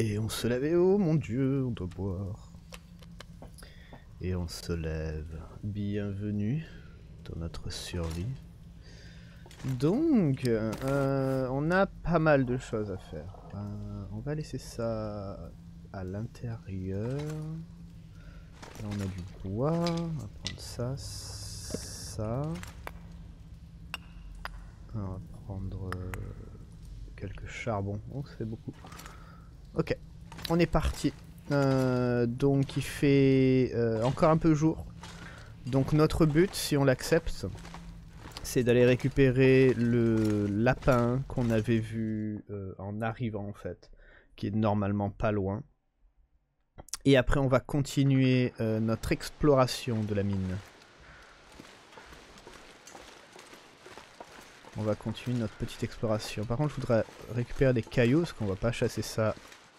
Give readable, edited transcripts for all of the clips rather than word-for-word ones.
Et on se lève, et oh mon dieu, on doit boire. Et on se lève. Bienvenue dans notre survie. Donc, on a pas mal de choses à faire. On va laisser ça à l'intérieur. Là, on a du bois. On va prendre ça, ça. On va prendre quelques charbons. Oh, ça fait beaucoup. Ok, on est parti. Donc il fait encore un peu jour. Donc notre but, si on l'accepte, c'est d'aller récupérer le lapin qu'on avait vu en arrivant en fait, qui est normalement pas loin. Et après on va continuer notre exploration de la mine. On va continuer notre petite exploration. Par contre je voudrais récupérer des cailloux parce qu'on va pas chasser ça...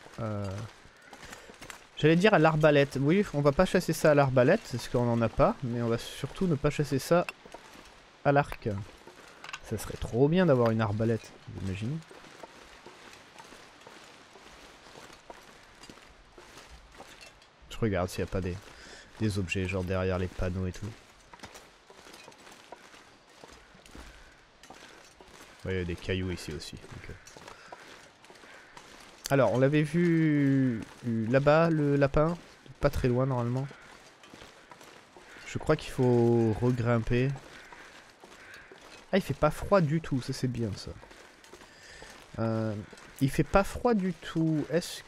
J'allais dire à l'arbalète. Oui, on va pas chasser ça à l'arbalète, parce qu'on en a pas, mais on va surtout ne pas chasser ça à l'arc. Ça serait trop bien d'avoir une arbalète, vous imaginez? Je regarde s'il n'y a pas des objets, genre derrière les panneaux et tout. Ouais, il y a des cailloux ici aussi. Okay. Alors, on l'avait vu là-bas, le lapin, pas très loin normalement. Je crois qu'il faut regrimper. Ah, il fait pas froid du tout, ça c'est bien ça. Il fait pas froid du tout. Est-ce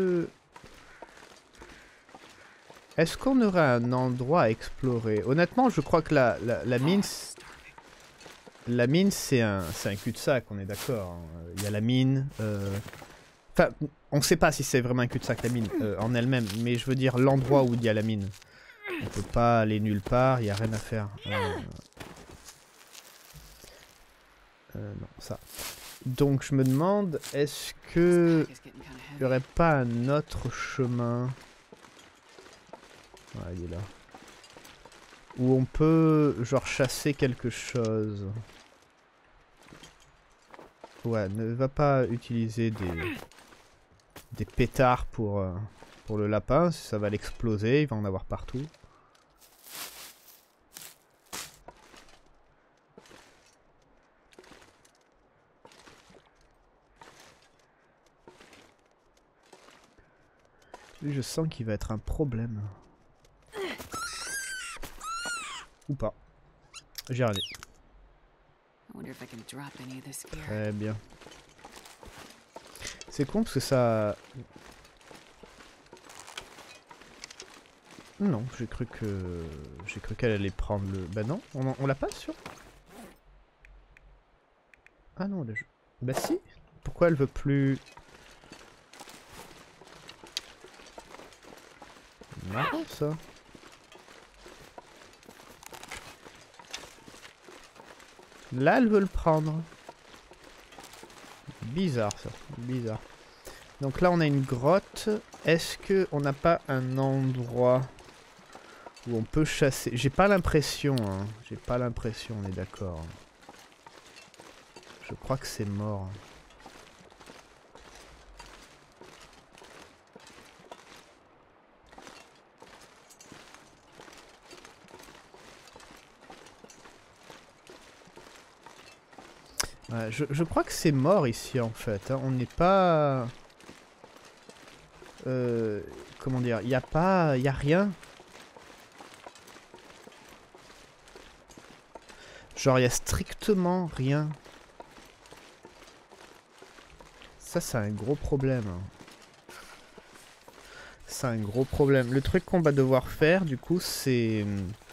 qu'on aurait un endroit à explorer? Honnêtement, je crois que la mine... La mine, c'est un cul-de-sac, on est d'accord. Il y a la mine... Enfin, on sait pas si c'est vraiment un cul-de-sac la mine en elle-même, mais je veux dire l'endroit où il y a la mine. On peut pas aller nulle part, il n'y a rien à faire. Non, ça. Donc je me demande, est-ce que il n'y aurait pas un autre chemin? Ouais, il est là. Où on peut, genre, chasser quelque chose. Ouais, ne va pas utiliser des pétards pour le lapin, ça va l'exploser, il va en avoir partout. Lui, je sens qu'il va être un problème. Ou pas. J'y arrive. Très bien. C'est con parce que ça... Non, j'ai cru qu'elle allait prendre le... Bah non, on l'a pas sûr. Ah non, le jeu... Bah si. Pourquoi elle veut plus... Marrant ça. Là, elle veut le prendre. Bizarre ça, bizarre. Donc là, on a une grotte. Est-ce qu'on n'a pas un endroit où on peut chasser? J'ai pas l'impression, hein. J'ai pas l'impression, on est d'accord. Je crois que c'est mort. Ouais, je crois que c'est mort ici en fait. Hein. On n'est pas... comment dire? Il n'y a pas... Il n'y a rien. Genre il n'y a strictement rien. Ça c'est un gros problème. C'est un gros problème. Le truc qu'on va devoir faire du coup c'est...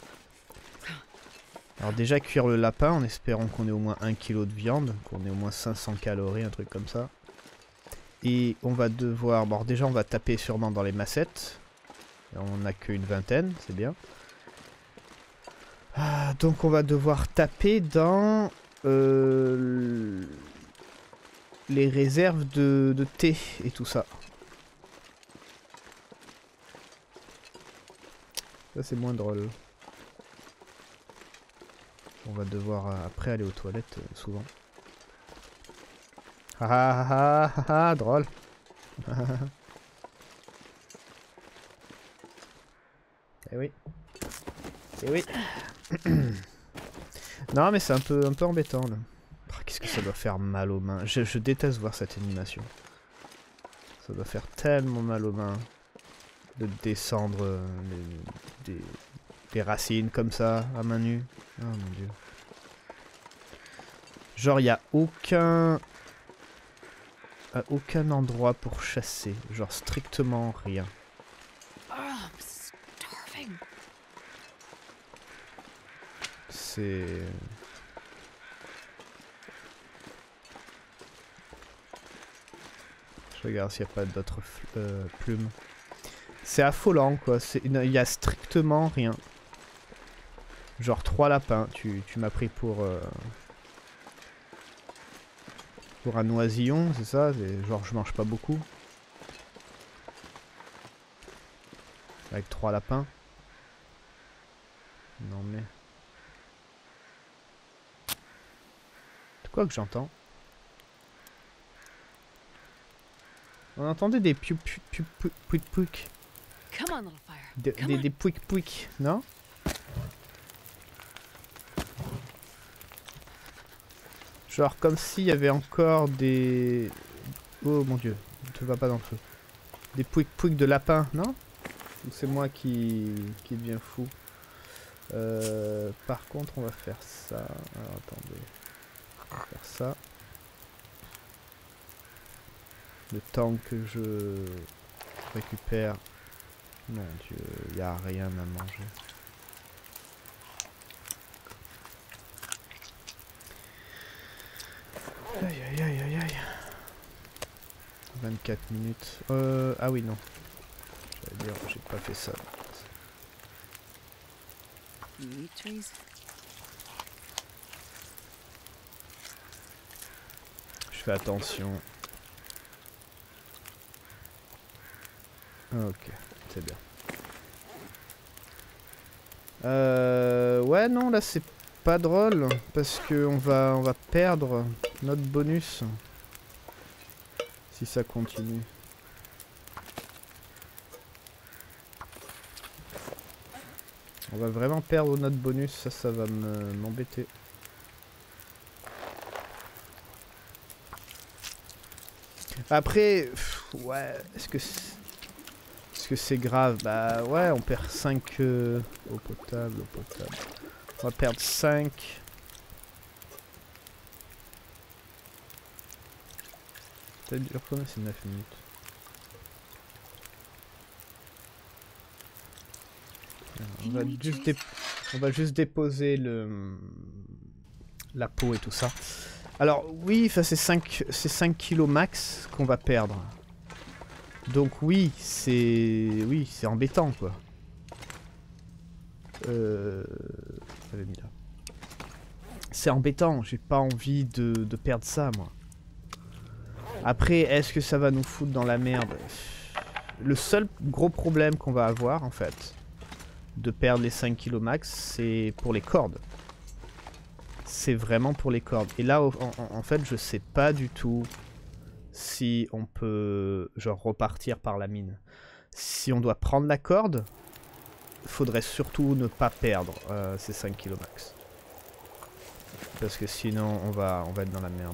Alors déjà cuire le lapin en espérant qu'on ait au moins 1 kg de viande, qu'on ait au moins 500 calories, un truc comme ça. Et on va devoir... Bon déjà on va taper sûrement dans les massettes. On n'a qu'une vingtaine, c'est bien. Ah, donc on va devoir taper dans les réserves de thé et tout ça. Ça c'est moins drôle. On va devoir après aller aux toilettes souvent. Ah ah ah ah, drôle. Eh oui. Eh oui. Non mais c'est un peu embêtant là. Oh, qu'est-ce que ça doit faire mal aux mains. Je déteste voir cette animation. Ça doit faire tellement mal aux mains. De descendre des racines comme ça, à main nue. Oh mon dieu. Genre il n'y a aucun endroit pour chasser. Genre strictement rien. C'est... Je regarde s'il n'y a pas d'autres plumes. C'est affolant quoi, il y a strictement rien. Genre 3 lapins, tu m'as pris pour un oisillon, c'est ça? Genre je mange pas beaucoup. Avec 3 lapins. Non mais... C'est quoi que j'entends? On entendait des pouic-pouic. Des pouic-pouic, non? Genre comme s'il y avait encore des... Oh mon dieu, tu vas pas dans le feu. Des pouic-pouic de lapin, non? Ou c'est moi qui devient fou? Par contre on va faire ça. Alors attendez. On va faire ça. Le temps que je récupère. Mon dieu, il n'y a rien à manger. Aïe aïe aïe aïe aïe. 24 minutes. Ah oui non. J'allais dire, j'ai pas fait ça. Je fais attention. Ok, c'est bien. Ouais non là c'est pas drôle parce que on va perdre notre bonus si ça continue. On va vraiment perdre notre bonus, ça va m'embêter. Après, ouais, est-ce que c'est grave? Bah ouais, on perd 5 eau potable. On va perdre 5. Ça dure combien? C'est 9 minutes. On va juste déposer la peau et tout ça. Alors oui, c'est 5 kilos max qu'on va perdre. Donc oui, c'est embêtant quoi. C'est embêtant, j'ai pas envie de perdre ça moi. Après, est-ce que ça va nous foutre dans la merde? Le seul gros problème qu'on va avoir en fait, de perdre les 5 kilos max, c'est pour les cordes. C'est vraiment pour les cordes. Et là, en fait, je sais pas du tout si on peut, genre, repartir par la mine. Si on doit prendre la corde, faudrait surtout ne pas perdre ces 5 kilos max. Parce que sinon, on va être dans la merde.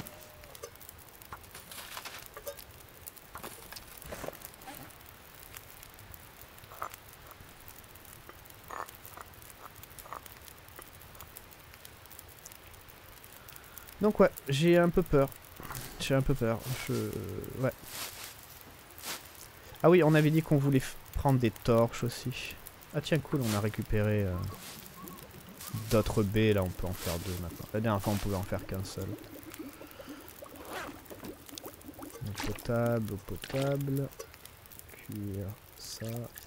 Donc ouais, j'ai un peu peur. Ouais. Ah oui, on avait dit qu'on voulait prendre des torches aussi. Ah tiens, cool, on a récupéré d'autres baies. Là, on peut en faire 2 maintenant. La dernière fois, on pouvait en faire qu'un seul. Eau potable. Cuire ça.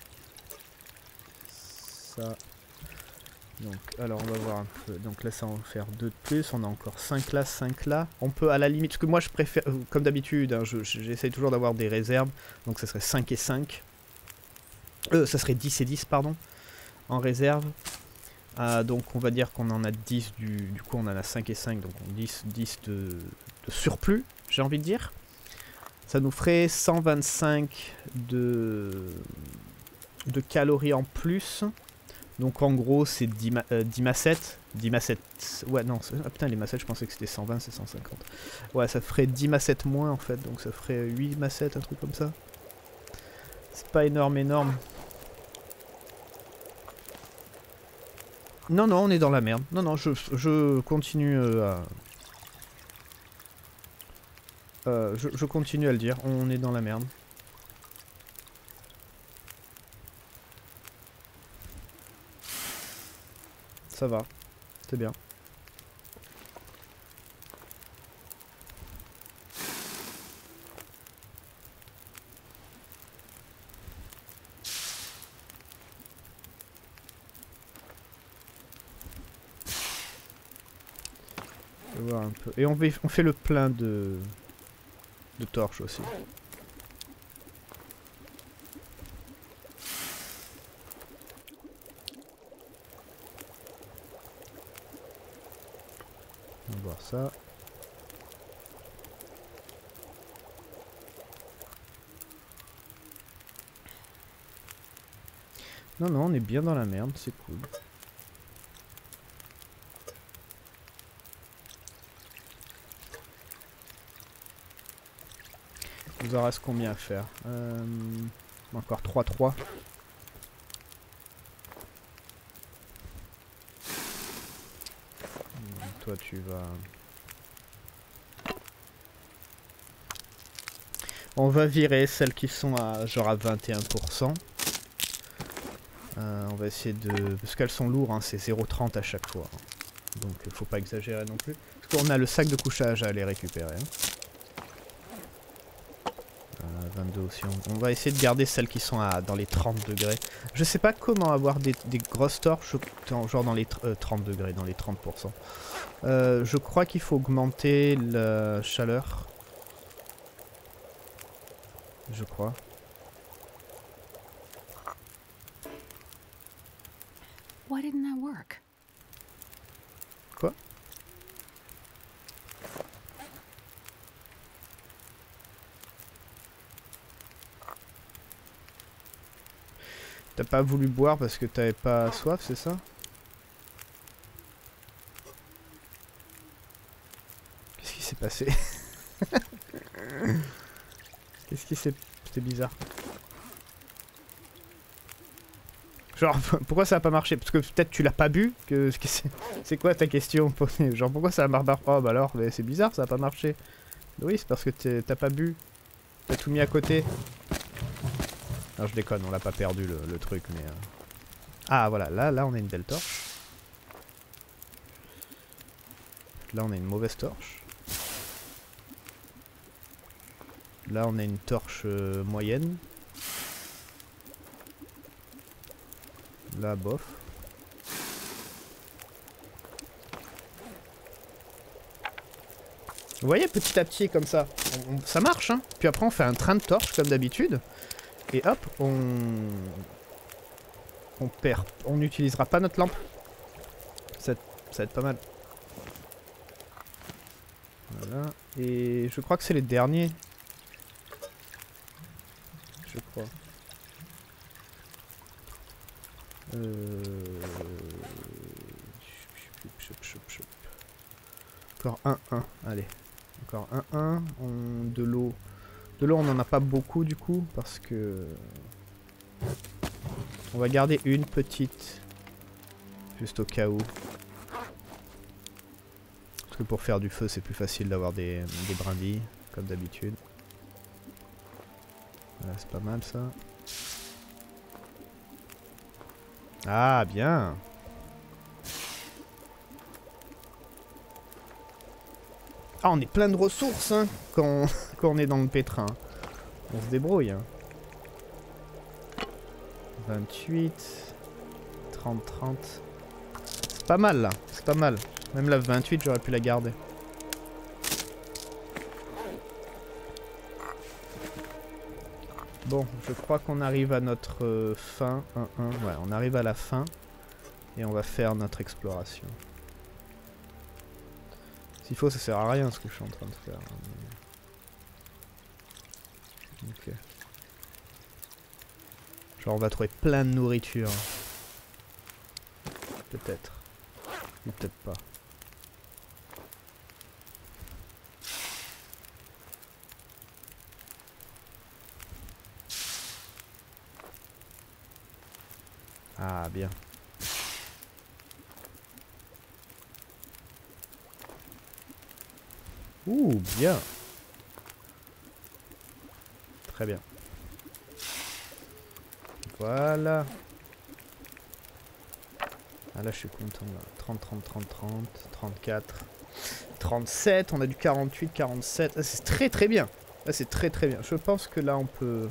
Ça. Donc, alors on va voir un peu. Donc là, ça va en faire 2 de plus. On a encore 5 là, 5 là. On peut à la limite. Parce que moi, je préfère. Comme d'habitude, hein, j'essaye toujours d'avoir des réserves. Donc, ça serait 5 et 5. Ça serait 10 et 10, pardon. En réserve. Donc, on va dire qu'on en a 10. Du coup, on en a 5 et 5. Donc, 10 de surplus, j'ai envie de dire. Ça nous ferait 125 de de calories en plus. Donc en gros c'est 10 massettes. 10 massettes. Ouais non, ah putain les massettes je pensais que c'était 120, c'est 150. Ouais ça ferait 10 massettes moins en fait, donc ça ferait 8 massettes, un truc comme ça. C'est pas énorme. Non, on est dans la merde. Non, je continue je continue à le dire, on est dans la merde. Ça va, c'est bien. Je vais voir un peu. Et on fait le plein de torches aussi. On va voir ça. Non, on est bien dans la merde, c'est cool. Il nous en reste combien à faire encore 3. Toi tu vas... On va virer celles qui sont à genre à 21%. On va essayer de... Parce qu'elles sont lourdes, hein, c'est 0,30 à chaque fois. Hein. Donc faut pas exagérer non plus. Parce qu'on a le sac de couchage à aller récupérer. Hein. 22 aussi. On va essayer de garder celles qui sont dans les 30 degrés. Je sais pas comment avoir des grosses torches genre dans les 30 degrés, dans les 30%. Je crois qu'il faut augmenter la chaleur. Je crois. Why didn't that work? Quoi? T'as pas voulu boire parce que t'avais pas soif, c'est ça? Qu'est-ce qui s'est passé? Qu'est-ce qui s'est... C'était bizarre. Genre, pourquoi ça a pas marché? Parce que peut-être tu l'as pas bu? C'est quoi ta question? Genre, pourquoi ça a marché? Oh bah alors, mais c'est bizarre, ça a pas marché. Oui, c'est parce que t'as pas bu. T'as tout mis à côté. Non, je déconne, on l'a pas perdu le truc, mais... Ah, voilà, là on a une belle torche. Là on a une mauvaise torche. Là on a une torche moyenne. Là, bof. Vous voyez, petit à petit, comme ça, ça marche, hein. Puis après, on fait un train de torche, comme d'habitude. Et hop, on n'utilisera pas notre lampe. Ça va être pas mal. Voilà. Et je crois que c'est les derniers. Je crois. Encore 1-1, allez. Encore 1-1. De l'eau. De l'eau, on n'en a pas beaucoup du coup, parce que... On va garder une petite. Juste au cas où. Parce que pour faire du feu, c'est plus facile d'avoir des brindilles, comme d'habitude. Voilà, c'est pas mal ça. Ah, bien. Ah, on est plein de ressources, hein, quand on est dans le pétrin. On se débrouille. Hein. 28, 30, 30. C'est pas mal, là. C'est pas mal. Même la 28, j'aurais pu la garder. Bon, je crois qu'on arrive à notre fin. 1-1. Ouais, on arrive à la fin. Et on va faire notre exploration. S'il faut, ça sert à rien ce que je suis en train de faire. Ok. Genre on va trouver plein de nourriture. Peut-être. Ou peut-être pas. Ah bien. Ouh, bien. Très bien. Voilà. Ah là je suis content là. 30, 30, 30, 30, 34, 37, on a du 48, 47. Ah, c'est très très bien. Ah, c'est très très bien. Je pense que là on peut...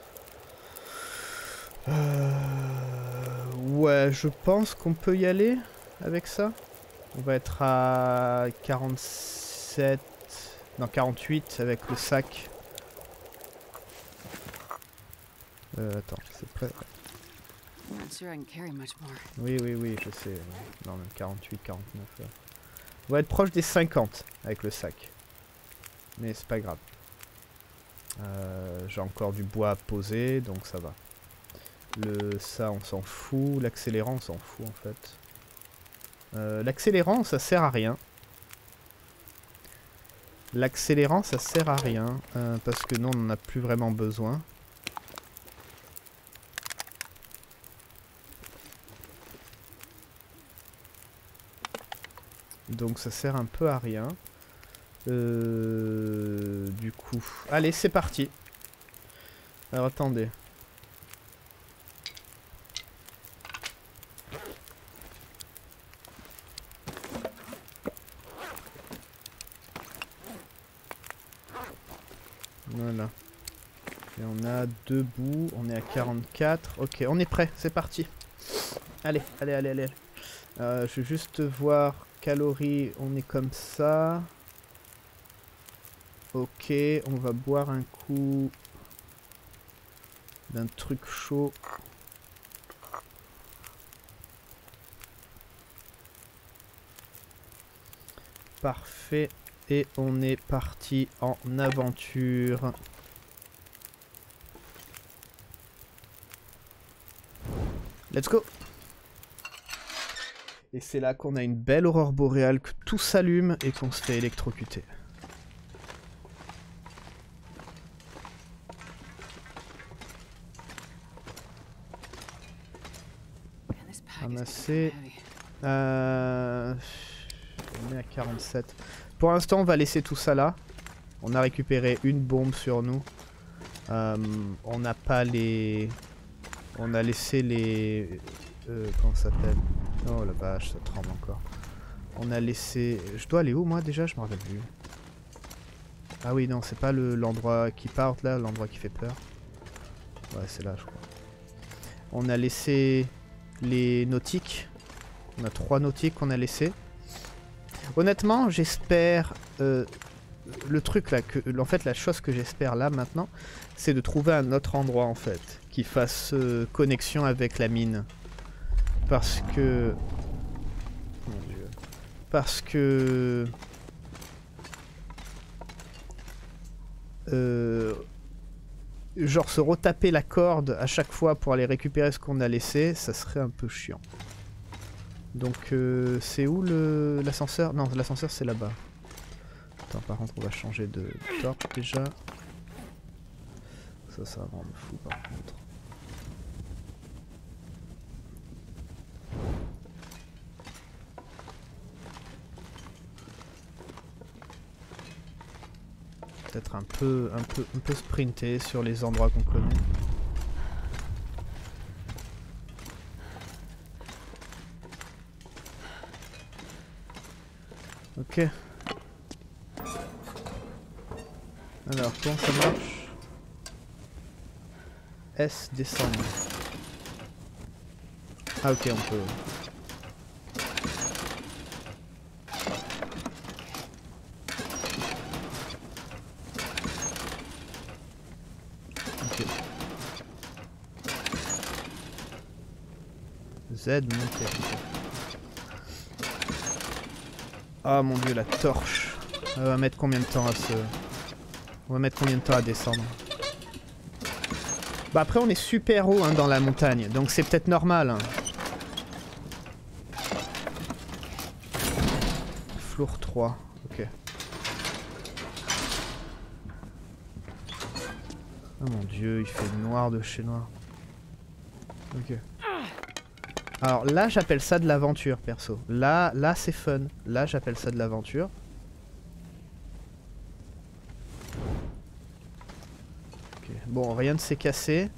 Ouais, je pense qu'on peut y aller avec ça. On va être à 47... Non, 48 avec le sac. Attends, c'est prêt. I'm not sure I can carry much more. Oui, oui, oui, je sais. Non, même 48, 49. Là. On va être proche des 50 avec le sac. Mais c'est pas grave. J'ai encore du bois à poser, donc ça va. Ça, on s'en fout. L'accélérant, on s'en fout en fait. L'accélérant, ça sert à rien. L'accélérant, ça sert à rien. Parce que nous, on n'en a plus vraiment besoin. Donc ça sert un peu à rien. Du coup... Allez, c'est parti. Alors attendez. Voilà. Et on a deux bouts, on est à 44. Ok, on est prêt, c'est parti. Allez, allez, allez, allez. Je vais juste voir calories, on est comme ça. Ok, on va boire un coup d'un truc chaud. Parfait. Et on est parti en aventure. Let's go! Et c'est là qu'on a une belle aurore boréale, que tout s'allume et qu'on se fait électrocuter. Ramasser. On est à 47. Pour l'instant, on va laisser tout ça là. On a récupéré une bombe sur nous. On n'a pas les... On a laissé les... comment ça s'appelle? Oh la vache, ça tremble encore. On a laissé... Je dois aller où moi déjà? Je me rappelle plus. Ah oui, non, c'est pas l'endroit qui part là, l'endroit qui fait peur. Ouais, c'est là, je crois. On a laissé les nautiques. On a 3 nautiques qu'on a laissés. Honnêtement, j'espère... le truc là, en fait, la chose que j'espère là maintenant, c'est de trouver un autre endroit en fait, qui fasse connexion avec la mine. Parce que... Mon Dieu. Parce que... genre se retaper la corde à chaque fois pour aller récupérer ce qu'on a laissé, ça serait un peu chiant. Donc c'est où l'ascenseur? Non, l'ascenseur c'est là-bas. Attends, par contre on va changer de torche déjà. Ça va rendre fou par contre. Peut-être un peu sprinter sur les endroits qu'on connaît. Ok. Alors, comment ça marche? S descendre. Ah ok, on peut... Ok. Z monter. Ah mon dieu, la torche. Elle va mettre combien de temps à se... On va mettre combien de temps à descendre? Bah après on est super haut hein, dans la montagne, donc c'est peut-être normal. Hein. Floor 3, ok. Oh mon dieu, il fait noir de chez noir. Ok. Alors là j'appelle ça de l'aventure perso. Là c'est fun. Là j'appelle ça de l'aventure. Ok. Bon, rien ne s'est cassé.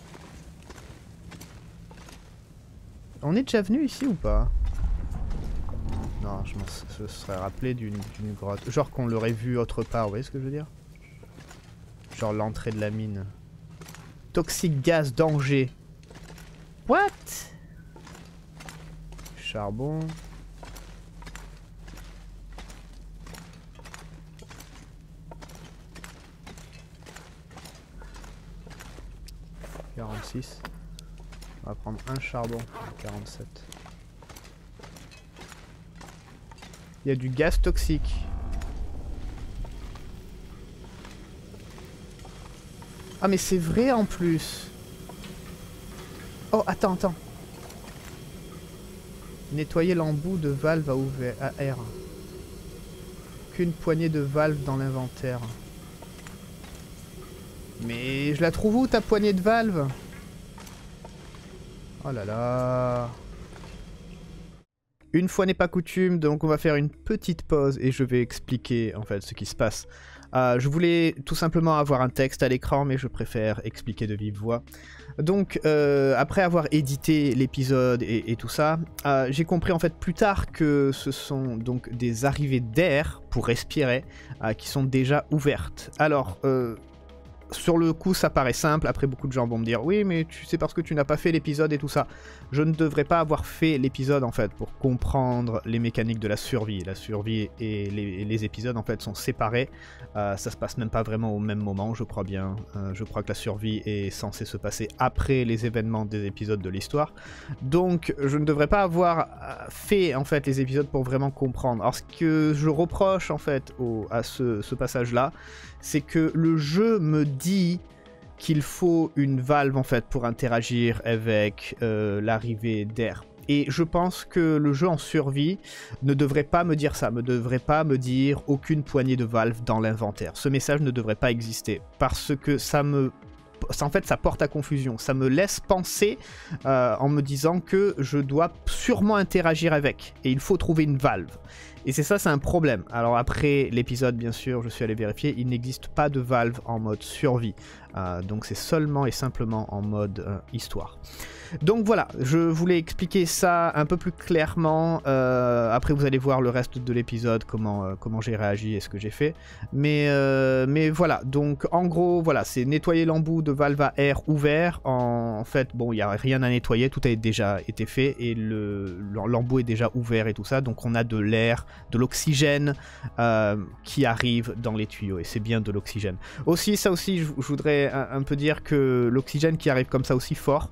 On est déjà venu ici ou pas? Non, je me serais rappelé d'une grotte. Genre qu'on l'aurait vu autre part, vous voyez ce que je veux dire? Genre l'entrée de la mine. Toxique gaz danger. What? Charbon. « 46. On va prendre un charbon. 47. Il y a du gaz toxique. Ah mais c'est vrai en plus. Oh attends. Nettoyer l'embout de valve à air. Qu'une poignée de valve dans l'inventaire. Mais je la trouve où ta poignée de valve? Oh là là. Une fois n'est pas coutume, donc on va faire une petite pause et je vais expliquer en fait ce qui se passe. Je voulais tout simplement avoir un texte à l'écran, mais je préfère expliquer de vive voix. Donc, après avoir édité l'épisode et tout ça, j'ai compris en fait plus tard que ce sont donc des arrivées d'air pour respirer qui sont déjà ouvertes. Alors, sur le coup, ça paraît simple. Après, beaucoup de gens vont me dire « Oui, mais c'est parce que tu n'as pas fait l'épisode et tout ça. » Je ne devrais pas avoir fait l'épisode, en fait, pour comprendre les mécaniques de la survie. La survie et les épisodes, en fait, sont séparés. Ça se passe même pas vraiment au même moment, je crois bien. Je crois que la survie est censée se passer après les événements des épisodes de l'histoire. Donc, je ne devrais pas avoir fait, en fait, les épisodes pour vraiment comprendre. Alors, ce que je reproche, en fait, à ce passage-là, c'est que le jeu me dit qu'il faut une valve en fait pour interagir avec l'arrivée d'air. Et je pense que le jeu en survie ne devrait pas me dire ça, ne devrait pas me dire aucune poignée de valve dans l'inventaire. Ce message ne devrait pas exister parce que en fait ça porte à confusion, ça me laisse penser en me disant que je dois sûrement interagir avec et il faut trouver une valve. Et c'est un problème. Alors après l'épisode, bien sûr, je suis allé vérifier, il n'existe pas de valve en mode survie. Donc c'est seulement et simplement en mode histoire. Donc voilà, je voulais expliquer ça un peu plus clairement. Après vous allez voir le reste de l'épisode, comment j'ai réagi et ce que j'ai fait. Mais voilà, donc en gros, voilà, c'est nettoyer l'embout de valve à air ouvert. En fait, bon, il n'y a rien à nettoyer, tout a déjà été fait et l'embout est déjà ouvert et tout ça. Donc on a de l'air, de l'oxygène qui arrive dans les tuyaux et c'est bien de l'oxygène. Aussi, ça aussi, je voudrais un peu dire que l'oxygène qui arrive comme ça aussi fort,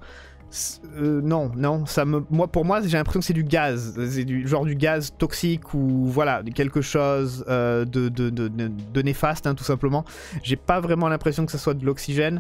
non, pour moi j'ai l'impression que c'est du gaz, c'est genre du gaz toxique ou voilà, quelque chose de néfaste hein, tout simplement. J'ai pas vraiment l'impression que ce soit de l'oxygène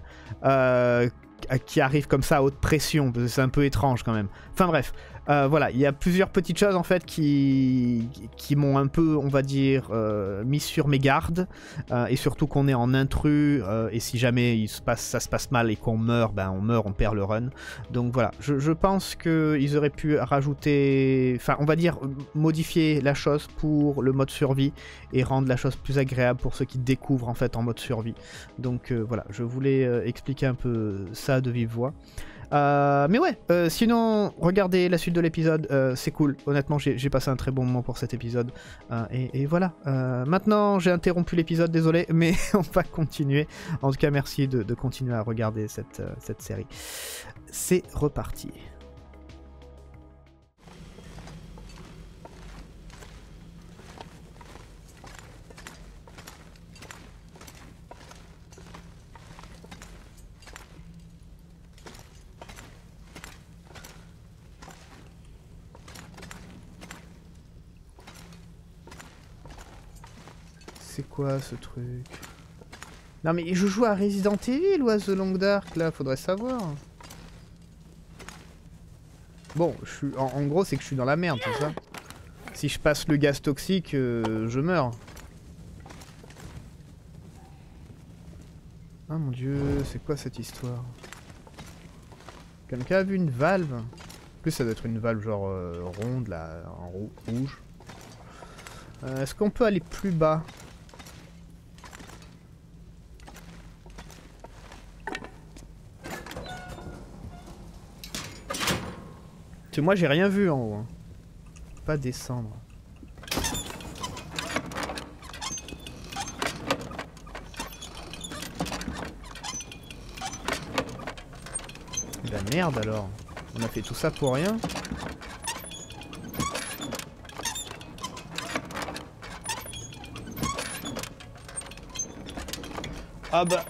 qui arrive comme ça à haute pression, parce que c'est un peu étrange quand même. Enfin bref, voilà, il y a plusieurs petites choses en fait qui m'ont un peu, on va dire, mis sur mes gardes, et surtout qu'on est en intrus, et si jamais ça se passe mal et qu'on meurt, ben on meurt, on perd le run. Donc voilà, je pense qu'ils auraient pu rajouter, enfin on va dire modifier la chose pour le mode survie et rendre la chose plus agréable pour ceux qui découvrent en fait en mode survie. Donc voilà, je voulais expliquer un peu ça de vive voix. Mais ouais, sinon, regardez la suite de l'épisode, c'est cool. Honnêtement, j'ai passé un très bon moment pour cet épisode. Et voilà. Maintenant, j'ai interrompu l'épisode, désolé, mais on va continuer. En tout cas, merci de continuer à regarder cette série. C'est reparti. C'est quoi ce truc? Non mais je joue à Resident Evil ou à The Long Dark là, faudrait savoir. Bon, je suis... en gros c'est que je suis dans la merde, c'est ça. Si je passe le gaz toxique, je meurs. Ah mon dieu, c'est quoi cette histoire? Quelqu'un a vu une valve? En plus ça doit être une valve genre ronde là, en rouge. Est-ce qu'on peut aller plus bas? Parce que moi j'ai rien vu en haut. Hein. Pas descendre. La merde alors. On a fait tout ça pour rien. Ah bah...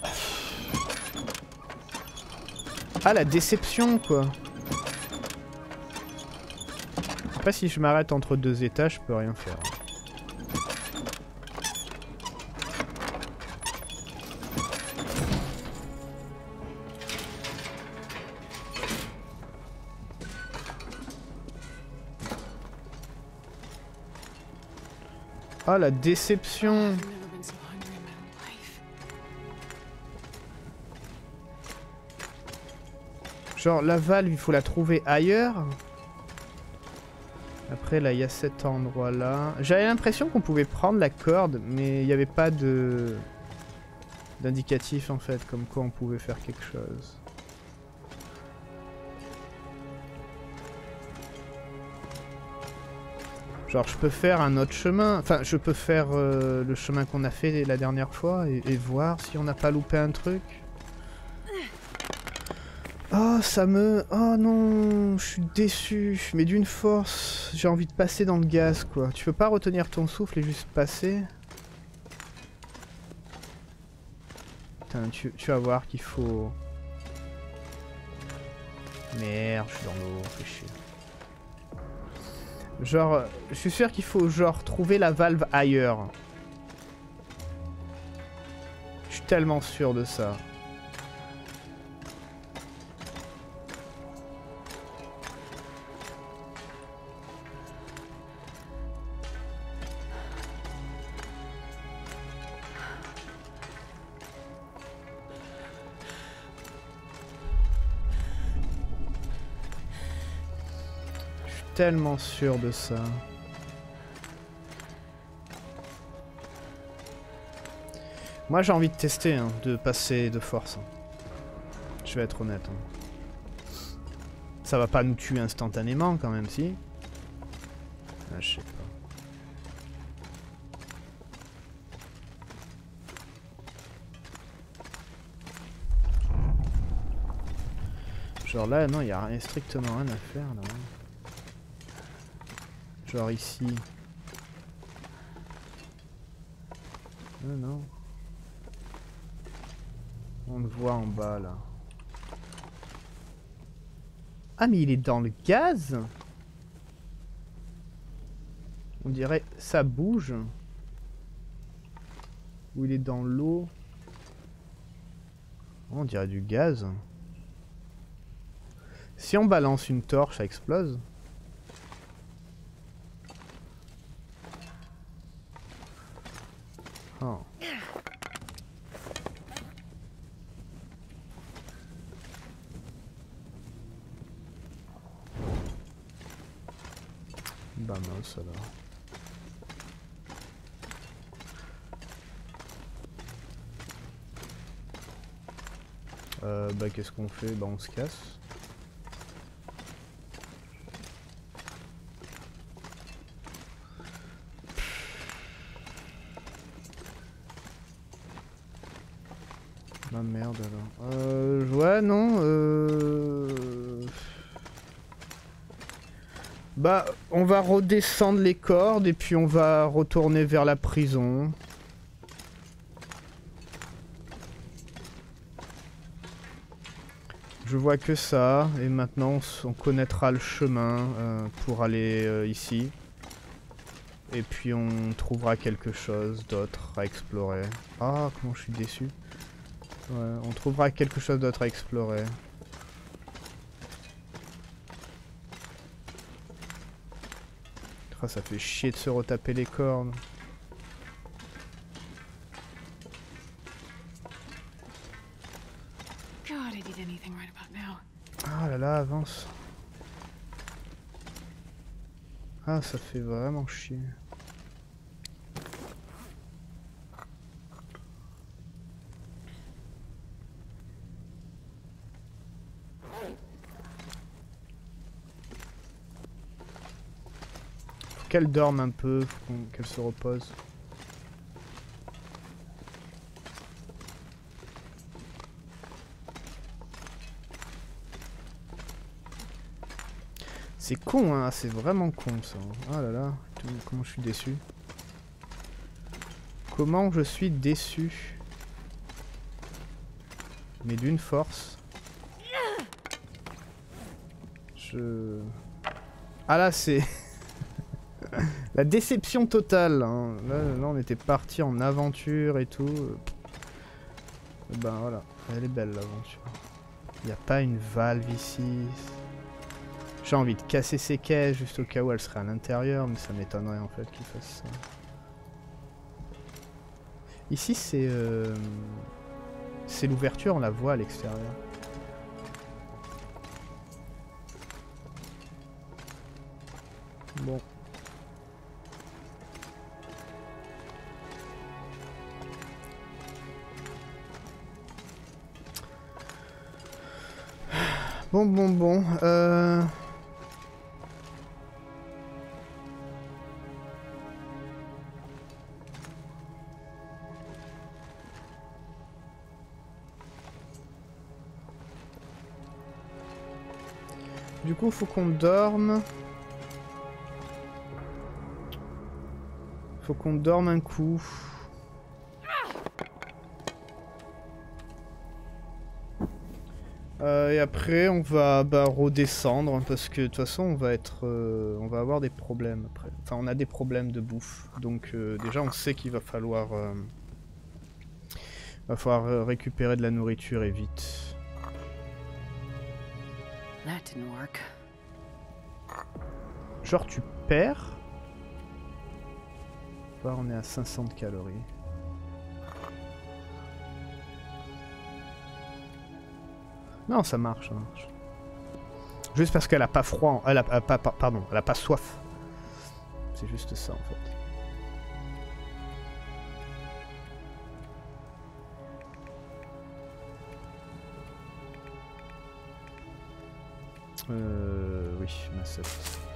Ah la déception quoi. Après si je m'arrête entre deux étages, je peux rien faire. Ah la déception. Genre la valve il faut la trouver ailleurs. Après là il y a cet endroit là. J'avais l'impression qu'on pouvait prendre la corde mais il n'y avait pas de d'indicatif en fait comme quoi on pouvait faire quelque chose. Genre je peux faire un autre chemin, enfin je peux faire le chemin qu'on a fait la dernière fois et voir si on n'a pas loupé un truc. Oh ça me... Oh non, je suis déçu, mais d'une force. J'ai envie de passer dans le gaz quoi. Tu peux pas retenir ton souffle et juste passer? Putain, tu vas voir qu'il faut... Merde, je suis dans l'eau, fais chier. Genre, je suis sûr qu'il faut genre trouver la valve ailleurs. Je suis tellement sûr de ça. Tellement sûr de ça. Moi j'ai envie de tester, hein, de passer de force. Je vais être honnête. Hein. Ça va pas nous tuer instantanément quand même, si. Ah, je sais pas. Genre là, non, il n'y a rien, strictement rien à faire là. Genre ici. Non, non. On le voit en bas là. Ah mais il est dans le gaz? On dirait ça bouge. Ou il est dans l'eau. Oh, on dirait du gaz. Si on balance une torche, ça explose. Oh. Bah mince alors. Bah qu'est-ce qu'on fait? Bah on se casse. Ah merde alors. Ouais non. Bah on va redescendre les cordes et puis on va retourner vers la prison. Je vois que ça et maintenant on connaîtra le chemin pour aller ici. Et puis on trouvera quelque chose d'autre à explorer. Ah comment je suis déçu. Ouais, on trouvera quelque chose d'autre à explorer. Oh, ça fait chier de se retaper les cornes. God, I'd eat anything right about now. Ah là là, avance. Ah, ça fait vraiment chier. Faut qu'elle dorme un peu, faut qu'elle se repose. C'est con, hein, c'est vraiment con ça. Oh là là, comment je suis déçu. Comment je suis déçu. Mais d'une force. Ah là c'est... La déception totale. Hein. Là on était parti en aventure et tout. Et ben voilà, elle est belle l'aventure. Il n'y a pas une valve ici. J'ai envie de casser ces caisses juste au cas où elle serait à l'intérieur, mais ça m'étonnerait en fait qu'il fasse ça. Ici c'est l'ouverture, on la voit à l'extérieur. Bon. Bon. Du coup, faut qu'on dorme. Faut qu'on dorme un coup. Et après, on va redescendre parce que de toute façon, on va avoir des problèmes après. Enfin, on a des problèmes de bouffe. Donc déjà, on sait qu'il va falloir récupérer de la nourriture et vite. That didn't work. Genre, tu perds. Là, on est à 500 calories. Non, ça marche, ça marche. Juste parce qu'elle a pas froid, elle a pas soif. C'est juste ça en fait. Oui, ma sœur.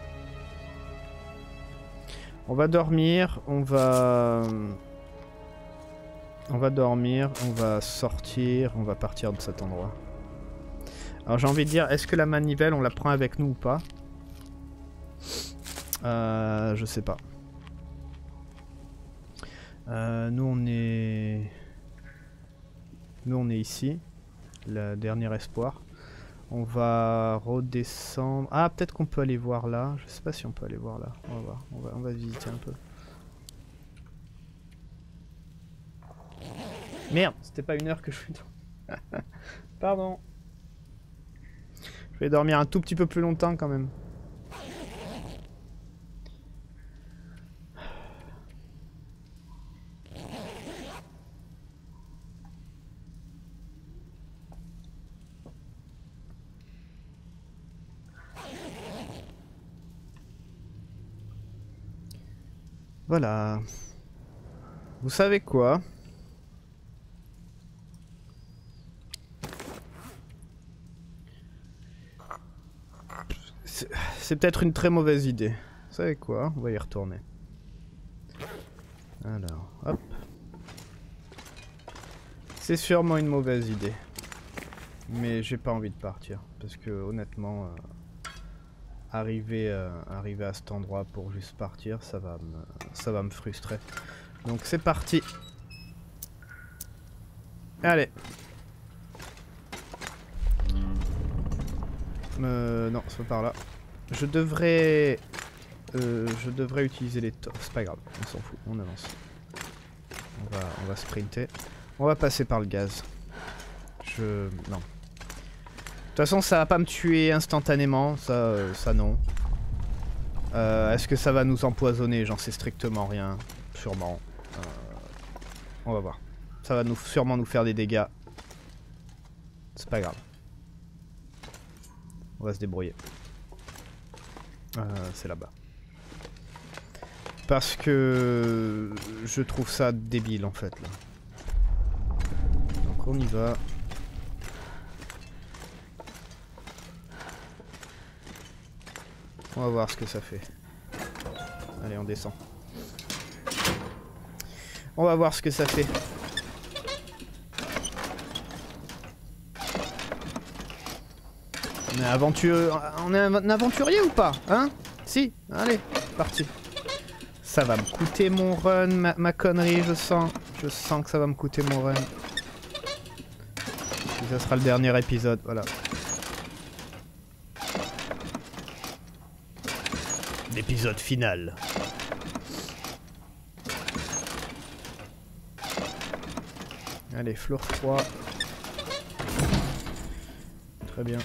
On va dormir, on va dormir, on va sortir, on va partir de cet endroit. Alors j'ai envie de dire, est-ce que la manivelle on la prend avec nous ou pas? Je sais pas. Nous on est ici, le dernier espoir. On va redescendre. Ah, peut-être qu'on peut aller voir là. Je sais pas si on peut aller voir là. On va voir. On va visiter un peu. Merde, c'était pas 1 heure que je fais. Pardon. Je vais dormir un tout petit peu plus longtemps quand même. Voilà. Vous savez quoi? C'est peut-être une très mauvaise idée. Vous savez quoi? On va y retourner. Alors, hop. C'est sûrement une mauvaise idée. Mais j'ai pas envie de partir. Parce que honnêtement, arriver à cet endroit pour juste partir, ça va me frustrer. Donc c'est parti. Allez. Non, c'est pas par là. Je devrais utiliser les torches. C'est pas grave, on s'en fout, on avance. On va sprinter. On va passer par le gaz. Non. De toute façon, ça va pas me tuer instantanément, ça non. Est-ce que ça va nous empoisonner? J'en sais strictement rien. Sûrement. On va voir. Ça va sûrement nous faire des dégâts. C'est pas grave. On va se débrouiller. C'est là-bas. Parce que je trouve ça débile en fait là. Donc on y va. On va voir ce que ça fait. Allez, on descend. On va voir ce que ça fait. On est un aventurier ou pas? Hein? Si? Allez, parti. Ça va me coûter mon run, ma connerie, je sens. Je sens que ça va me coûter mon run. Et ça sera le dernier épisode, voilà. L'épisode final. Allez, floor 3. Très bien.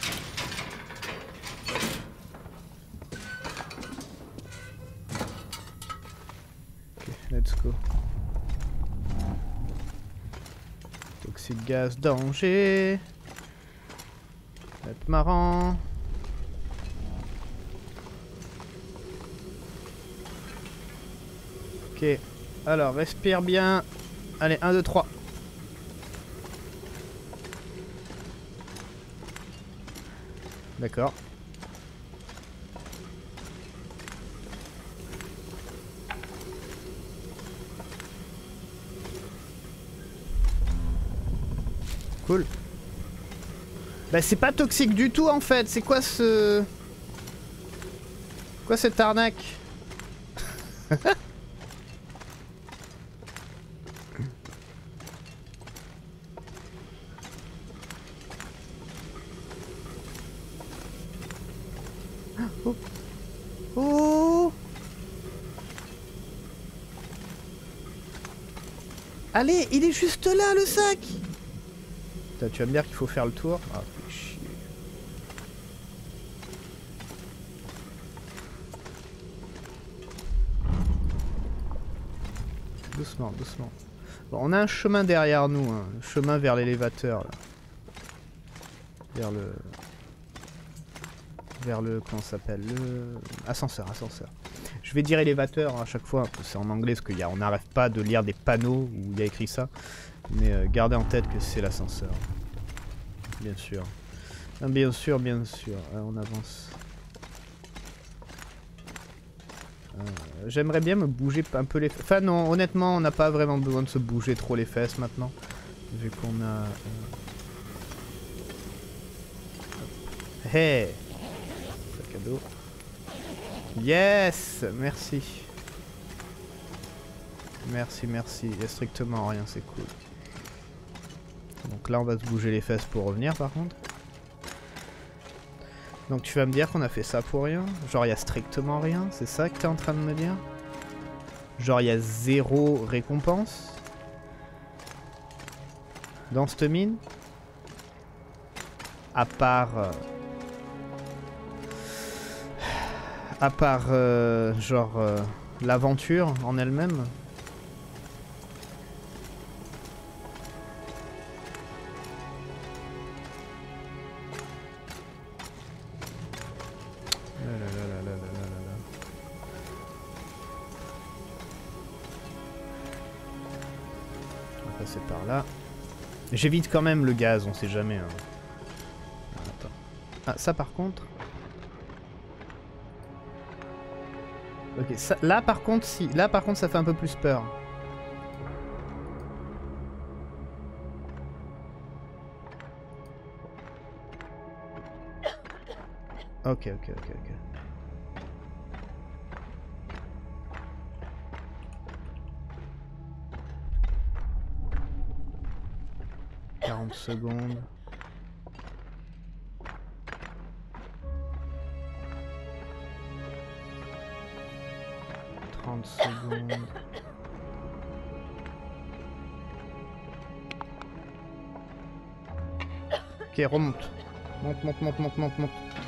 Ok, let's go. Toxique gaz, danger. Ça va être marrant. Ok, alors respire bien. Allez, 1, 2, 3. D'accord. Cool. Bah c'est pas toxique du tout en fait. C'est quoi ce... Quoi cette arnaque? Oh. Oh. Allez, il est juste là le sac. Putain, tu vas me dire qu'il faut faire le tour. Ah, fais chier. Doucement, doucement. Bon, on a un chemin derrière nous, hein. Un chemin vers l'élévateur. Vers le... comment ça s'appelle? Le... Ascenseur, ascenseur. Je vais dire élévateur à chaque fois, c'est en anglais, parce qu'on n'arrête pas de lire des panneaux où il y a écrit ça. Mais gardez en tête que c'est l'ascenseur. Bien sûr. Ah, bien sûr, bien sûr. On avance. J'aimerais bien me bouger un peu les fesses. Enfin non, honnêtement, on n'a pas vraiment besoin de se bouger trop les fesses maintenant. Vu qu'on a... Hey! Sac à dos. Yes! Merci. Merci, merci. Il n'y a strictement rien, c'est cool. Donc là, on va se bouger les fesses pour revenir par contre. Donc tu vas me dire qu'on a fait ça pour rien? Genre il y a strictement rien? C'est ça que t'es en train de me dire? Genre il y a 0 récompense? Dans cette mine? À part... genre l'aventure en elle-même? C'est par là. J'évite quand même le gaz, on sait jamais. Hein. Attends. Ah, ça par contre. Ok, ça, là par contre, si. Là par contre, ça fait un peu plus peur. Ok, ok, ok, ok. Secondes. 30 secondes. Ok, remonte. Monte, monte, monte, monte, monte, monte.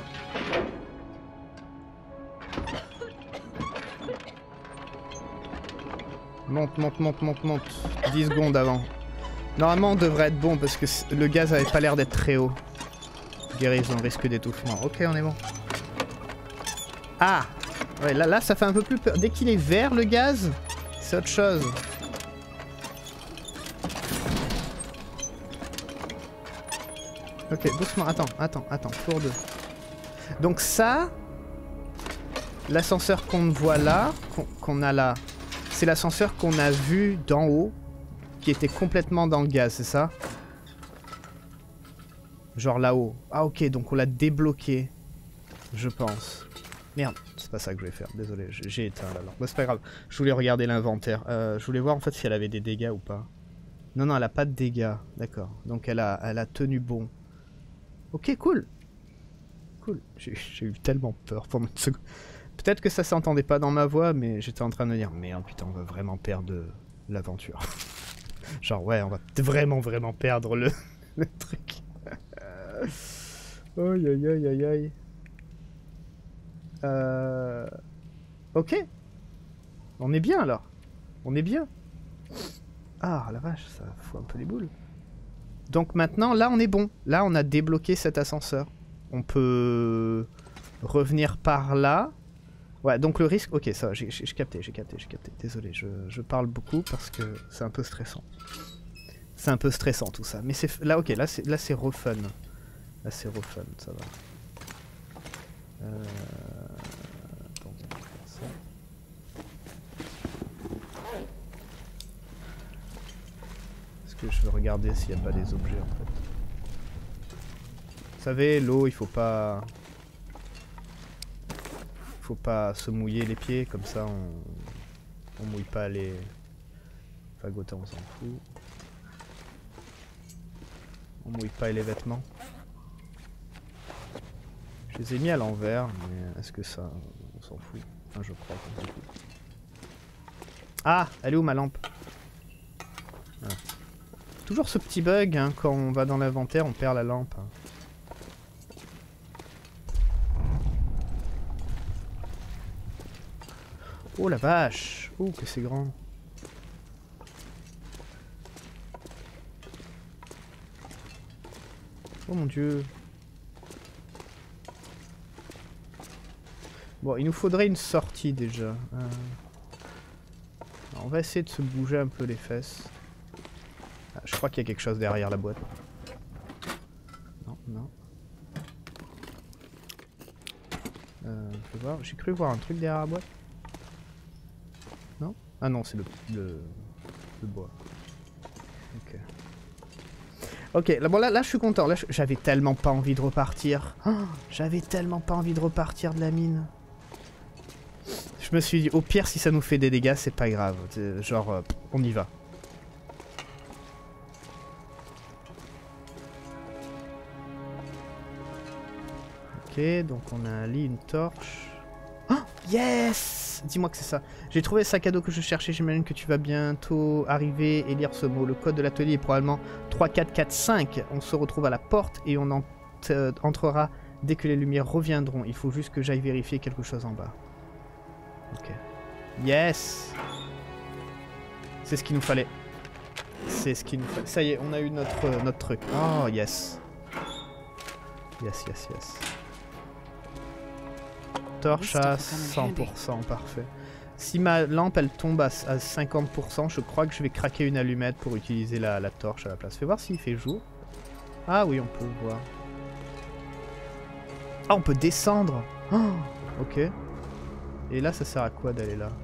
Monte, monte, monte, monte, monte. 10 secondes avant. Normalement, on devrait être bon parce que le gaz avait pas l'air d'être très haut. Guérison, risque d'étouffement. Ok, on est bon. Ah! Ouais, là, ça fait un peu plus peur. Dès qu'il est vert, le gaz, c'est autre chose. Ok, doucement. Attends. Tour 2. Donc ça, l'ascenseur qu'on voit là, qu'on a là, c'est l'ascenseur qu'on a vu d'en haut, qui était complètement dans le gaz, c'est ça? Genre là-haut. Ah ok, donc on l'a débloqué, je pense. Merde, c'est pas ça que je vais faire, désolé, j'ai éteint la lampe. Bah, c'est pas grave, je voulais regarder l'inventaire. Je voulais voir en fait si elle avait des dégâts ou pas. Non, elle a pas de dégâts, d'accord. Donc elle a tenu bon. Ok, cool. Cool, j'ai eu tellement peur pendant une seconde. Peut-être que ça s'entendait pas dans ma voix, mais j'étais en train de me dire, merde putain, on va vraiment perdre l'aventure. Genre ouais, on va vraiment perdre le truc. Aïe aïe aïe aïe aïe. Ok. On est bien alors. On est bien. Ah la vache, ça fout un peu les boules. Donc maintenant, là on est bon. Là on a débloqué cet ascenseur. On peut revenir par là. Ouais, donc le risque... Ok, ça, j'ai capté. Désolé, je parle beaucoup parce que c'est un peu stressant. C'est un peu stressant tout ça. Mais c'est... Là, ok, là c'est refun. Là c'est refun, ça va. Attends, on va faire ça. Est-ce que je veux regarder s'il n'y a pas des objets en fait? Vous savez, l'eau, il faut pas se mouiller les pieds, comme ça on mouille pas les fagots, on s'en fout. On mouille pas les vêtements. Je les ai mis à l'envers, mais est-ce que ça... on s'en fout. Enfin, je crois qu'on s'en fout. Ah, elle est où ma lampe? Ah. Toujours ce petit bug, hein, quand on va dans l'inventaire, on perd la lampe. Hein. Oh la vache! Oh que c'est grand! Oh mon dieu! Bon, il nous faudrait une sortie déjà. Alors, on va essayer de se bouger un peu les fesses. Ah, je crois qu'il y a quelque chose derrière la boîte. Non. Je vais voir. J'ai cru voir un truc derrière la boîte. Non? Ah non, c'est le bois. Ok. Ok, là, bon, là je suis content. Là, j'avais tellement pas envie de repartir. Oh, j'avais tellement pas envie de repartir de la mine. Je me suis dit, au pire, si ça nous fait des dégâts, c'est pas grave. Genre, on y va. Ok, donc on a un lit, une torche. Oh, yes! Dis-moi que c'est ça. J'ai trouvé le sac à dos que je cherchais. J'imagine que tu vas bientôt arriver et lire ce mot. Le code de l'atelier est probablement 3445. On se retrouve à la porte et on entrera dès que les lumières reviendront. Il faut juste que j'aille vérifier quelque chose en bas. Ok. Yes! C'est ce qu'il nous fallait. C'est ce qu'il nous fallait. Ça y est, on a eu notre truc. Oh, yes. Yes. Torche à 100%, parfait. Si ma lampe elle tombe à 50%, je crois que je vais craquer une allumette pour utiliser la torche à la place. Fais voir s'il fait jour. Ah oui, on peut voir. Ah, on peut descendre. Oh, ok. Et là, ça sert à quoi d'aller là?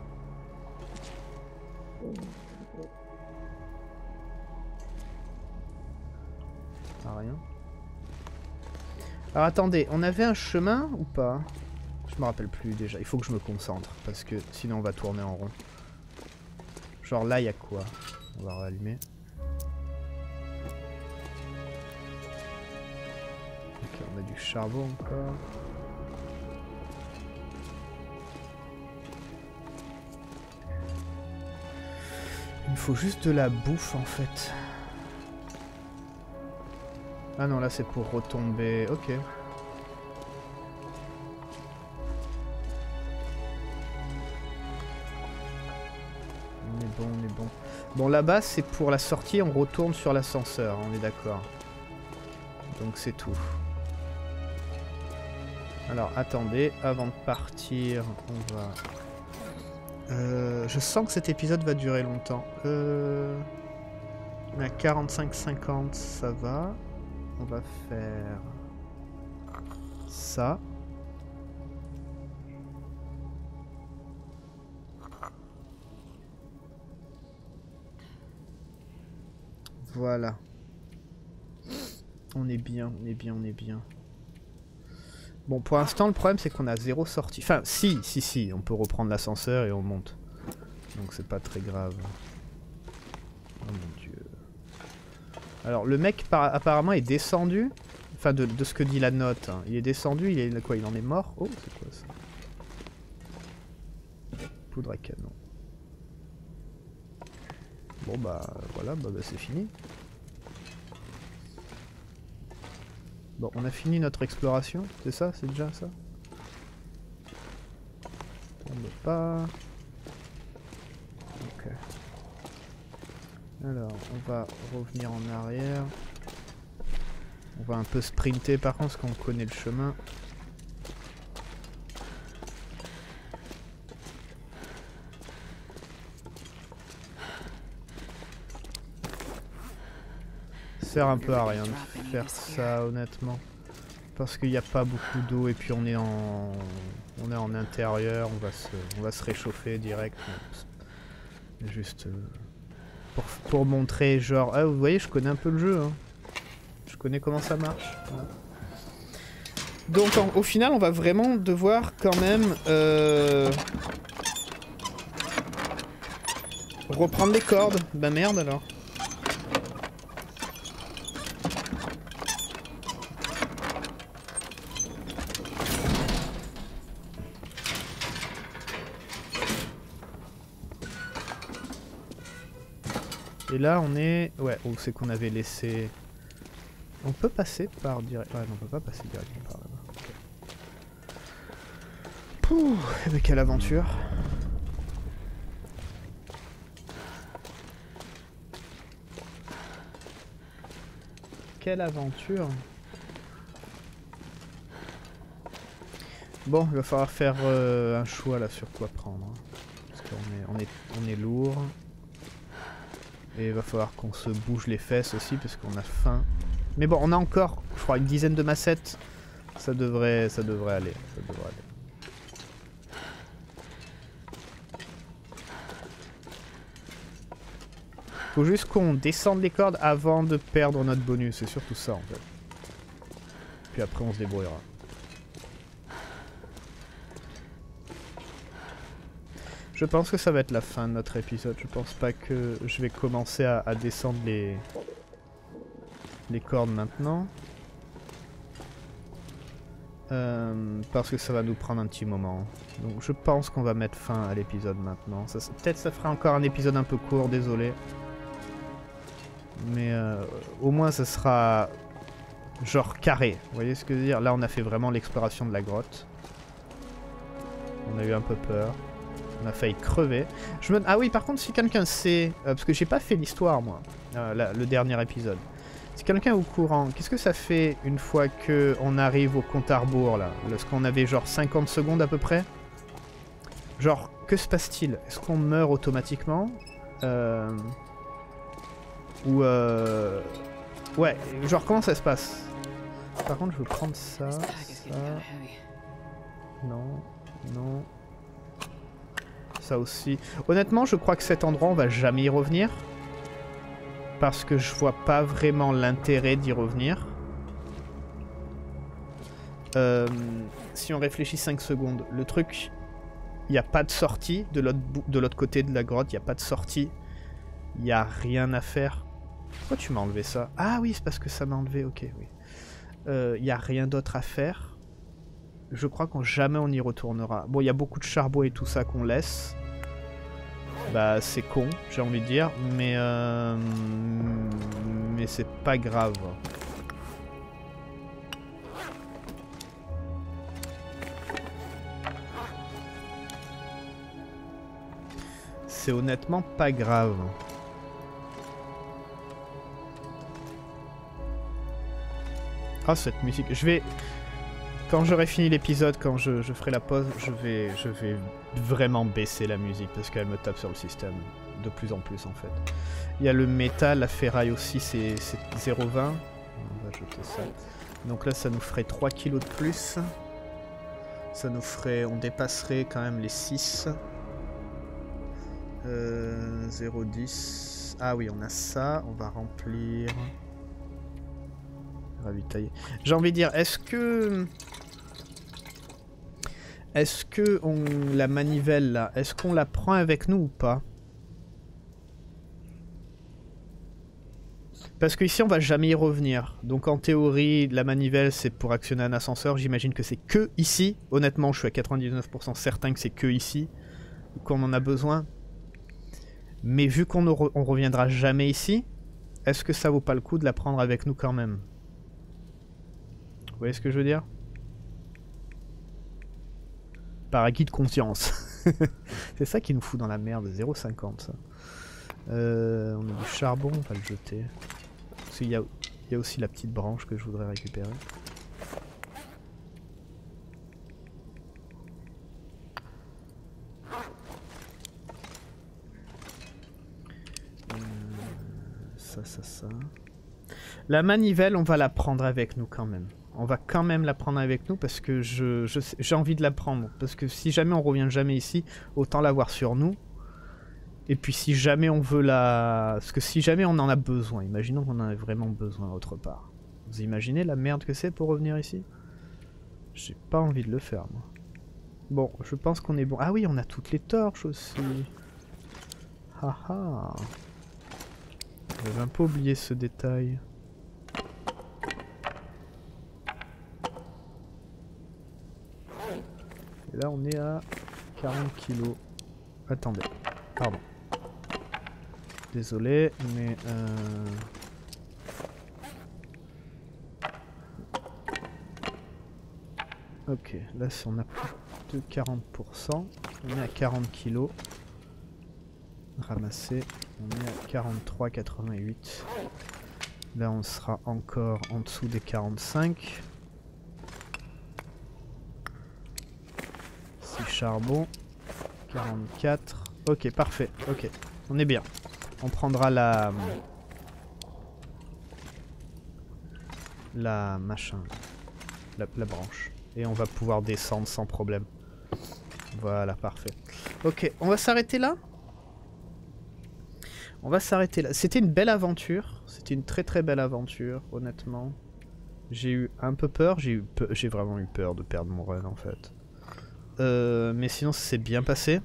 Ah, rien. Alors attendez, on avait un chemin ou pas? Je me rappelle plus déjà. Il faut que je me concentre parce que sinon on va tourner en rond. Genre là, il y a quoi? On va rallumer. Ok, on a du charbon encore. Il me faut juste de la bouffe en fait. Ah non, là c'est pour retomber. Ok. On est bon, on est bon. Bon, là-bas c'est pour la sortie, on retourne sur l'ascenseur, on est d'accord. Donc c'est tout. Alors attendez, avant de partir, on va... je sens que cet épisode va durer longtemps. On est à 45-50, ça va. On va faire ça. Voilà. On est bien, on est bien, on est bien. Bon, pour l'instant, le problème, c'est qu'on a 0 sortie. Enfin, si, on peut reprendre l'ascenseur et on monte. Donc c'est pas très grave. Oh mon dieu. Alors, le mec, apparemment, est descendu. Enfin, de ce que dit la note. Hein. Il est descendu, il est quoi? Il en est mort? Oh, c'est quoi ça? Poudre à canon. Bon, bah, voilà, bah c'est fini. Bon, on a fini notre exploration, c'est ça? C'est déjà ça? On ne pas... Ok. Alors, on va revenir en arrière. On va un peu sprinter par contre, parce qu'on connaît le chemin. Ça sert un peu à rien de faire ça, honnêtement. Parce qu'il n'y a pas beaucoup d'eau et puis on est en intérieur, on va se réchauffer direct. Juste pour montrer genre, ah vous voyez je connais un peu le jeu, hein. Je connais comment ça marche. Voilà. Donc au final on va vraiment devoir quand même reprendre les cordes. Bah merde alors. Et là on est... Ouais, où c'est qu'on avait laissé... On peut passer par direct... Ouais, non, on peut pas passer directement par là-bas. Okay. Pouh, mais quelle aventure. Quelle aventure. Bon, il va falloir faire un choix là sur quoi prendre. Parce qu'on est lourd. Et il va falloir qu'on se bouge les fesses aussi parce qu'on a faim. Mais bon, on a encore, je crois, une dizaine de massettes. Ça devrait aller. Ça devrait aller. Faut juste qu'on descende les cordes avant de perdre notre bonus. C'est surtout ça en fait. Puis après on se débrouillera. Je pense que ça va être la fin de notre épisode. Je pense pas que je vais commencer à descendre les cordes maintenant. Parce que ça va nous prendre un petit moment. Donc je pense qu'on va mettre fin à l'épisode maintenant. Peut-être ça fera encore un épisode un peu court, désolé. Mais au moins ça sera genre carré. Vous voyez ce que je veux dire? Là on a fait vraiment l'exploration de la grotte. On a eu un peu peur. On a failli crever. Ah oui, par contre, si quelqu'un sait... parce que j'ai pas fait l'histoire, moi, le dernier épisode. Si quelqu'un est au courant, qu'est-ce que ça fait une fois qu'on arrive au compte à rebours, là? Lorsqu'on avait genre 50 secondes à peu près? Genre, que se passe-t-il? Est-ce qu'on meurt automatiquement? Ou ouais, genre, comment ça se passe? Par contre, je veux prendre ça, ça... Non, non... Ça aussi. Honnêtement, je crois que cet endroit, on va jamais y revenir. Parce que je vois pas vraiment l'intérêt d'y revenir. Si on réfléchit 5 secondes, le truc, il n'y a pas de sortie de l'autre côté de la grotte, il n'y a pas de sortie. Il n'y a rien à faire. Pourquoi tu m'as enlevé ça? Ah oui, c'est parce que ça m'a enlevé, ok, oui. Il n'y a rien d'autre à faire. Je crois qu'en jamais on y retournera. Bon, il y a beaucoup de charbon et tout ça qu'on laisse. Bah, c'est con, j'ai envie de dire. Mais c'est pas grave. c'est honnêtement pas grave. Ah, cette musique, je vais... Quand j'aurai fini l'épisode, quand je ferai la pause, je vais vraiment baisser la musique parce qu'elle me tape sur le système de plus en plus en fait. Il y a le métal, la ferraille aussi, c'est 0,20. On va jeter ça. Donc là, ça nous ferait 3 kg de plus. Ça nous ferait... On dépasserait quand même les 6. 0,10. Ah oui, on a ça. On va remplir... Ravitailler. J'ai envie de dire, est-ce que la manivelle là, est-ce qu'on la prend avec nous ou pas? Parce que ici on va jamais y revenir. Donc en théorie, la manivelle c'est pour actionner un ascenseur. J'imagine que c'est que ici. Honnêtement, je suis à 99% certain que c'est que ici qu'on en a besoin. Mais vu qu'on on reviendra jamais ici, est-ce que ça vaut pas le coup de la prendre avec nous quand même? Vous voyez ce que je veux dire? Par acquis de conscience. C'est ça qui nous fout dans la merde, 0,50 ça. On a du charbon, on va le jeter. Parce qu'il y a aussi la petite branche que je voudrais récupérer. Ça. La manivelle, on va la prendre avec nous quand même. On va quand même la prendre avec nous parce que j'ai envie de la prendre. Parce que si jamais on revient jamais ici, autant l'avoir sur nous. Et puis si jamais on veut la... Parce que si jamais on en a besoin, imaginons qu'on en a vraiment besoin autre part. Vous imaginez la merde que c'est pour revenir ici? J'ai pas envie de le faire moi. Bon, je pense qu'on est bon. Ah oui, on a toutes les torches aussi. Haha. J'avais un peu oublié ce détail. Et là on est à 40 kilos. Attendez, pardon. Désolé, mais ok, là si on a plus de 40%, on est à 40 kilos. Ramassé, on est à 43,88. Là on sera encore en dessous des 45. Charbon, 44, ok parfait, ok, on est bien. On prendra la machin, la branche, et on va pouvoir descendre sans problème. Voilà, parfait. Ok, on va s'arrêter là. On va s'arrêter là. C'était une belle aventure, c'était une très très belle aventure, honnêtement. J'ai eu un peu peur, j'ai vraiment eu peur de perdre mon run en fait. Mais sinon ça s'est bien passé.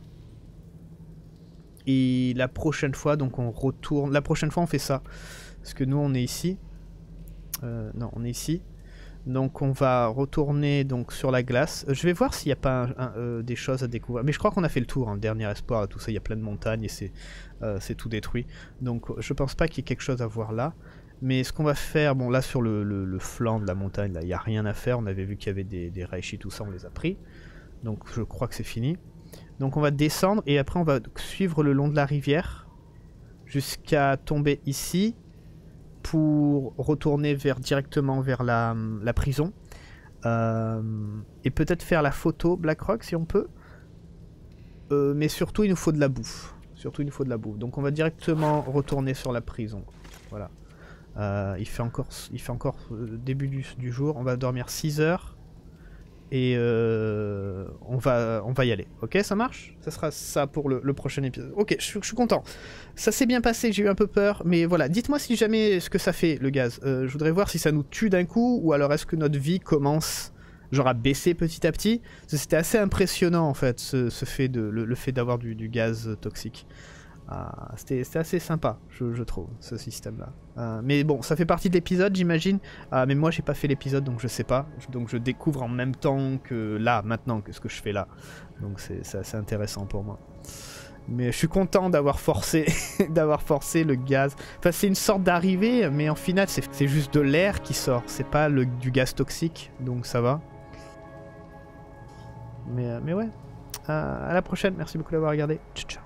Et la prochaine fois, donc on retourne. La prochaine fois on fait ça. Parce que nous on est ici. Non, on est ici. Donc on va retourner donc sur la glace. Je vais voir s'il n'y a pas des choses à découvrir. Mais je crois qu'on a fait le tour, hein, dernier espoir et tout ça. Il y a plein de montagnes et c'est tout détruit. Donc je pense pas qu'il y ait quelque chose à voir là. Mais ce qu'on va faire, bon là sur le flanc de la montagne, là il n'y a rien à faire. On avait vu qu'il y avait des reishi, tout ça, on les a pris. Donc je crois que c'est fini. Donc on va descendre et après on va suivre le long de la rivière jusqu'à tomber ici pour retourner directement vers la prison. Et peut-être faire la photo Black Rock si on peut. Mais surtout il nous faut de la bouffe. Donc on va directement retourner sur la prison. Voilà. Il fait encore début du jour. On va dormir 6 heures. Et on va y aller. Ok, ça marche? Ça sera ça pour le prochain épisode. Ok, je suis content. Ça s'est bien passé, j'ai eu un peu peur. Mais voilà, dites-moi si jamais ce que ça fait, le gaz. Je voudrais voir si ça nous tue d'un coup. Ou alors est-ce que notre vie commence genre à baisser petit à petit. C'était assez impressionnant en fait, le fait d'avoir du gaz toxique. C'était assez sympa, je trouve, ce système-là. Mais bon, ça fait partie de l'épisode, j'imagine. Mais moi, j'ai pas fait l'épisode, donc je sais pas. Donc je découvre en même temps que là, maintenant, que ce que je fais là. Donc c'est assez intéressant pour moi. Mais je suis content d'avoir forcé, le gaz. Enfin, c'est une sorte d'arrivée, mais en final, c'est juste de l'air qui sort. C'est pas du gaz toxique, donc ça va. Mais ouais. À la prochaine, merci beaucoup d'avoir regardé. Ciao, ciao.